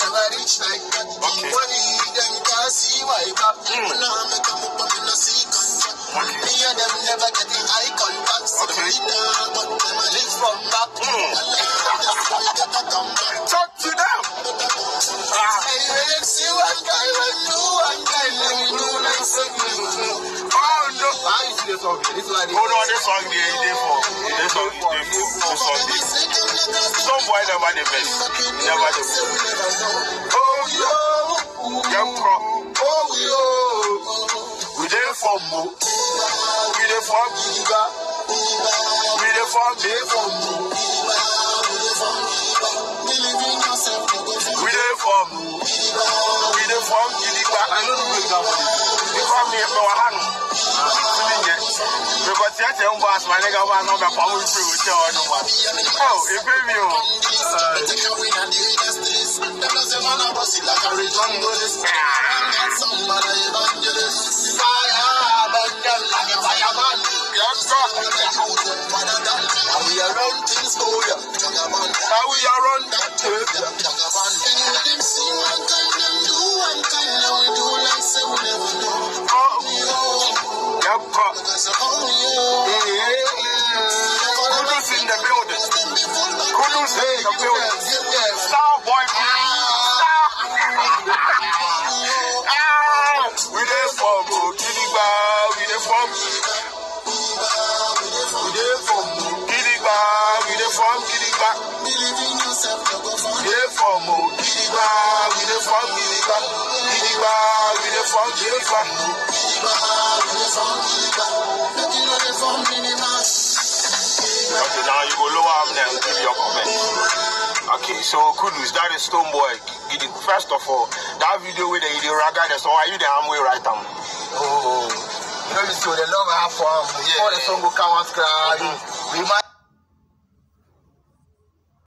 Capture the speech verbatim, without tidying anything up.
never reach like that. Money them can't see why back. Now me come up and me no see contact. Me and them never get the eye contact. So them lead down, but them a live from back. Talk to them. Hey, let's see one guy when you one guy when you do like something. Oh no! I see this song. This one. Oh no, this song they they for. This song they for. This song they. Some boy never the best. Never the best. Oh yo, young crop. Oh yo, we dey for mo. We dey for giga. We dey for dey for mo. We dey for mo. We dey for giga. I don't know break down for this. Because me no hand. Because you tell boss my nigga was not the power to tell no one. Oh, if you we around things for you. How we around that turf. Kudus in the building. Kudus in the building. Stoneboy. We dey for Gidigba. We dey for We dey for Gidigba. We dey for Gidigba. We dey for Gidigba. We dey for Gidigba. Gidigba. We dey for Gidigba. Okay, now you go lower up there and give your comment. Okay, so Kudus, that is Stoneboy. First of all, that video with the raga, so are you the arm way right now? Oh, you know, so the love I have for him. Before the song will come out, we might.